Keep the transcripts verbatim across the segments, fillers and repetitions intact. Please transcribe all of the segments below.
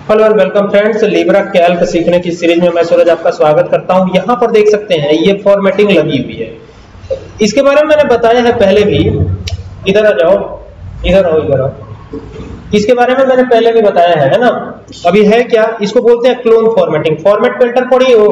Hello and welcome friends, Libre Calc सीखने की series में मैं सूरज आपका स्वागत करता हूं। यहां पर देख सकते हैं ये फॉर्मेटिंग लगी हुई है। इसके बारे में मैंने बताया है पहले भी। इधर आ जाओ, इधर आओ, इधर आओ। इसके बारे में मैंने पहले भी बताया है, है ना। अभी है क्या, इसको बोलते हैं क्लोन फॉर्मेटिंग। फॉर्मेट पेंटर पढ़ी हो,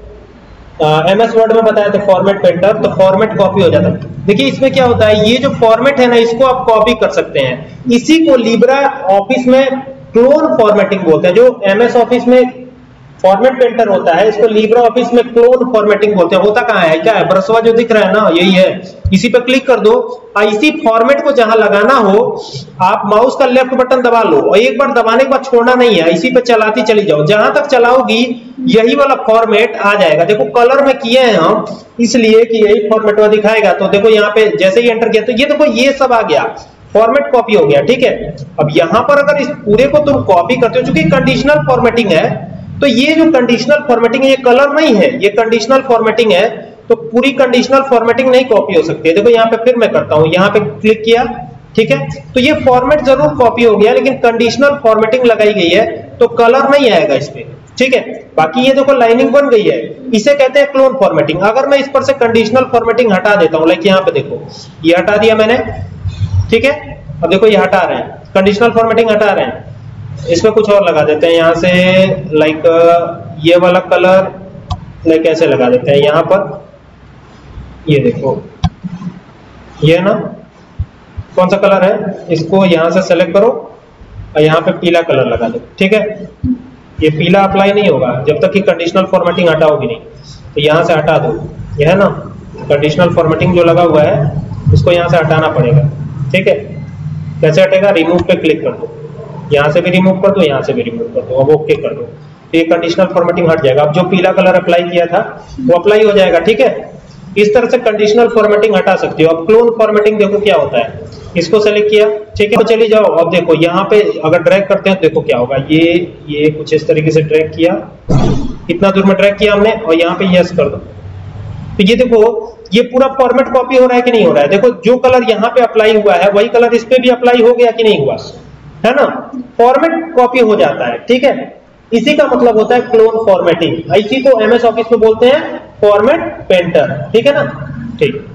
एम एस वर्ड में बताया था फॉर्मेट पेंटर, तो फॉर्मेट कॉपी हो जाता है। देखिए इसमें क्या होता है, ये जो फॉर्मेट है ना, इसको आप कॉपी कर सकते हैं। इसी को लिब्रा ऑफिस में क्लोन फॉर्मेटिंग बोलते हैं। जो एमएस ऑफिस में फॉर्मेट पेंटर होता है, इसको लिब्रा ऑफिस में क्लोन फॉर्मेटिंग बोलते हैं। होता कहाँ है, क्या है, ब्रशवा जो दिख रहा है ना, यही है। इसी पे क्लिक कर दो, इसी फॉर्मेट को जहां लगाना हो आप माउस का लेफ्ट बटन दबा लो, और एक बार दबाने के बाद छोड़ना नहीं है, इसी पे चलाती चली जाओ। जहां तक चलाओगी यही वाला फॉर्मेट आ जाएगा। देखो कलर में किए हैं हम, इसलिए कि यही फॉर्मेट वो दिखाएगा। तो देखो यहाँ पे जैसे ही एंटर किया तो ये देखो ये सब आ गया, फॉर्मेट कॉपी हो गया। ठीक है, अब यहां पर अगर इस पूरे को तुम कॉपी करते हो, चूंकि कंडीशनल फॉर्मेटिंग है, तो ये जो कंडीशनल फॉर्मेटिंग है ये कलर नहीं है, ये कंडीशनल फॉर्मेटिंग है, तो पूरी कंडीशनल फॉर्मेटिंग नहीं कॉपी हो सकती है। देखो यहाँ पे फिर मैं करता हूं, यहाँ पे क्लिक किया, ठीक है, तो ये फॉर्मेट जरूर कॉपी हो गया, लेकिन कंडीशनल फॉर्मेटिंग लगाई गई है तो कलर नहीं आएगा इस पे। ठीक है, बाकी ये देखो लाइनिंग बन गई है, इसे कहते हैं क्लोन फॉर्मेटिंग। अगर मैं इस पर से कंडीशनल फॉर्मेटिंग हटा देता हूं, लाइक यहाँ पे देखो ये हटा दिया मैंने, ठीक है, अब देखो ये हटा रहे हैं, कंडीशनल फॉर्मेटिंग हटा रहे हैं, इसमें कुछ और लगा देते हैं यहां से, लाइक ये वाला कलर लाइक ऐसे लगा देते हैं यहां पर। ये देखो ये ना, कौन सा कलर है, इसको यहां से सेलेक्ट करो और यहां पे पीला कलर लगा दो। ठीक है, ये पीला अप्लाई नहीं होगा जब तक कि कंडीशनल फॉर्मेटिंग हटाओगी नहीं, तो यहां से हटा दो। ये है ना कंडीशनल फॉर्मेटिंग जो लगा हुआ है, इसको यहां से हटाना पड़ेगा। ठीक है, कैसे हटेगा, रिमूव पे क्लिक कर दो, यहां से भी रिमूव कर दो, यहां से भी रिमूव कर दो, अब ओके कर दो, ये कंडीशनल फॉर्मेटिंग हट जाएगा। अब जो पीला कलर अप्लाई किया था वो अप्लाई हो जाएगा। ठीक है, इस तरह से कंडीशनल फॉर्मेटिंग हटा सकते हो। अब क्लोन फॉर्मेटिंग देखो क्या होता है, इसको सेलेक्ट किया, ठीक है, तो चली जाओ। अब देखो यहाँ पे अगर ड्रैग करते हैं तो देखो क्या होगा, ये ये कुछ इस तरीके से ड्रैग किया, कितना दूर में ड्रैग किया हमने, और यहाँ पे यस कर दो, तो ये देखो ये पूरा फॉर्मेट कॉपी हो रहा है कि नहीं हो रहा है। देखो जो कलर यहाँ पे अप्लाई हुआ है वही कलर इस पे भी अप्लाई हो गया कि नहीं हुआ, है ना, फॉर्मेट कॉपी हो जाता है। ठीक है, इसी का मतलब होता है क्लोन फॉर्मेटिंग। इसी को एमएस ऑफिस में बोलते हैं फॉर्मेट पेंटर। ठीक है ना, ठीक।